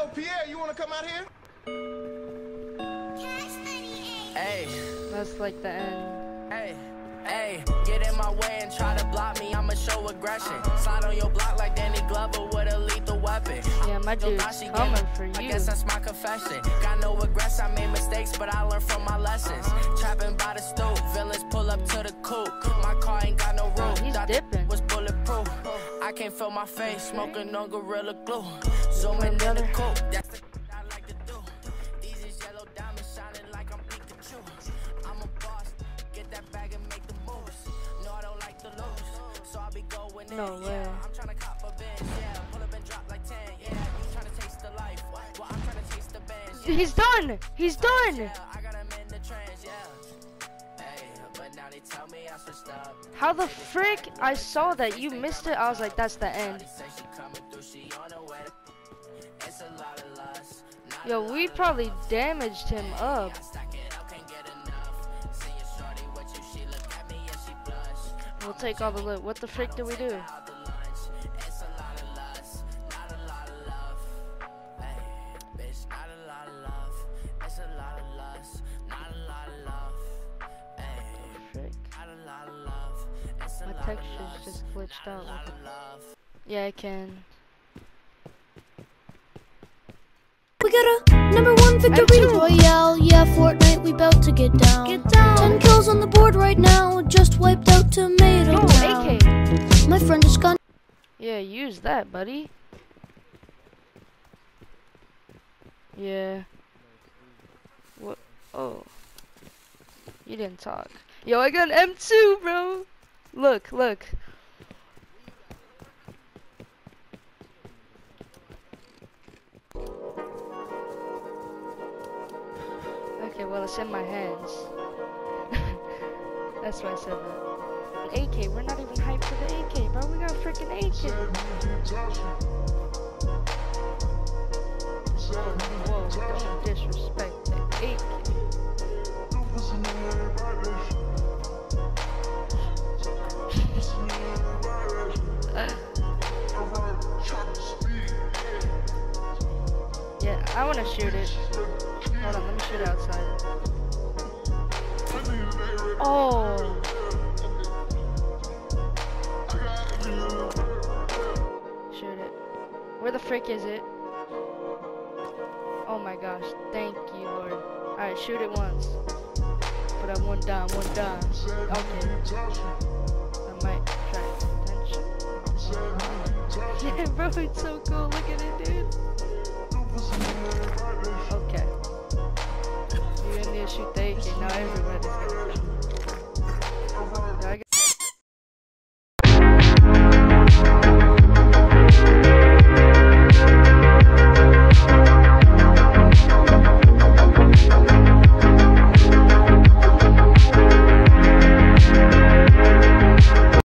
Yo, Pierre, you wanna come out here? Hey, That's like the end. hey, get in my way and try to block me, I'ma show aggression. Slide on your block like Danny Glover with a lethal weapon. Yeah, my dude's coming for you. I guess that's my confession. Got no regrets, I made mistakes, but I learned from my lessons. Trapping by the stoop, villains pull up to the coupe. My car ain't got no roof, He's dipping. was bulletproof. I can't feel my face, smoking on Gorilla Glue. Zooming in the coupe, that's the I like to do. These is yellow diamonds shining like I'm Pikachu. I'm a boss, get that bag and make the moves. No, I don't like to lose, so I'll be going in. No way. Yeah, I'm trying to cop a bench, yeah. Pull up and drop like 10, yeah. You trying to taste the life, well, I'm trying to taste the bench. Yeah. He's done! He's done! Yeah, I got him in the trance, yeah. Hey, but now they tell me I switched up. How the frick? I saw that you missed it. I was like, that's the end. Yo, we probably damaged him up. We'll take all the loot. What the frick did we do? My texture's just glitched out. Yeah, I can. We got a #1 victory royale. Yeah, Fortnite, we bout to get down. 10 kills on the board right now. Just wiped out Tomato No, Town. AK. My friend just got. Yeah, use that, buddy. Yeah. What? Oh. You didn't talk. Yo, I got an M2, bro. Look, look. Okay, well, it's in my hands. That's why I said that. An AK, we're not even hyped for the AK, bro. We got a freaking AK. Whoa, don't disrespect the AK. Yeah, I want to shoot it. Hold on, let me shoot it outside. Oh. Shoot it. Where the frick is it? Oh my gosh, thank you, Lord. Alright, shoot it once. Put up one dime, one dime. Okay. I might attract attention. Yeah, bro, it's so cool. Look at it, dude.